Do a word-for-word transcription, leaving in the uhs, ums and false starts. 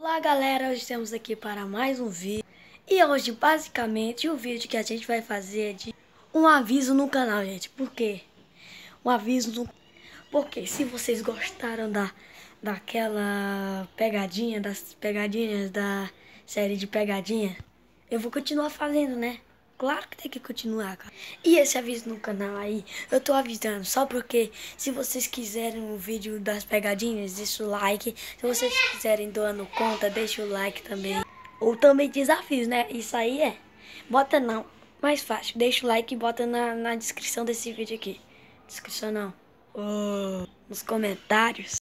Olá galera, hoje estamos aqui para mais um vídeo. E hoje basicamente o vídeo que a gente vai fazer é de um aviso no canal, gente. Por quê? Um aviso no... Porque se vocês gostaram da, daquela pegadinha, das pegadinhas da série de pegadinha, eu vou continuar fazendo, né? Claro que tem que continuar, cara. E esse aviso no canal aí, eu tô avisando só porque se vocês quiserem um vídeo das pegadinhas, deixa o like. Se vocês quiserem doando conta, deixa o like também. Ou também desafios, né? Isso aí é. Bota não, mais fácil. Deixa o like e bota na, na descrição desse vídeo aqui. Descrição não. Oh, nos comentários.